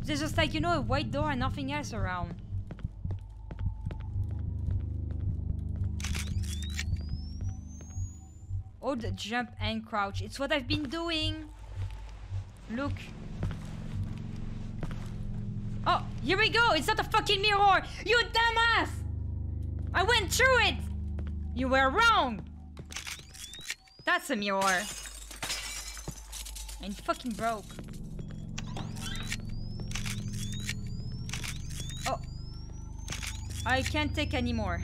There's just like, you know, a white door and nothing else around. Oh, the jump and crouch. It's what I've been doing. Look. Oh, here we go. It's not a fucking mirror. You dumbass. I went through it. You were wrong. That's a mirror. And fucking broke. Oh. I can't take any more.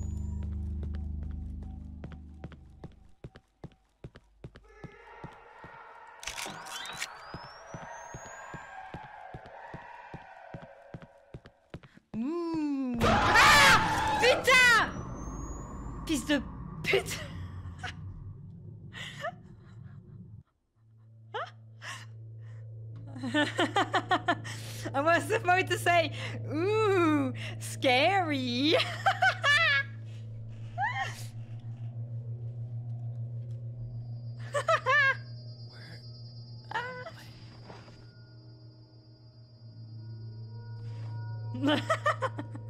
Ouh. Ah! Putain! Fils de pute! I was about to say, ooh, scary. Where am I?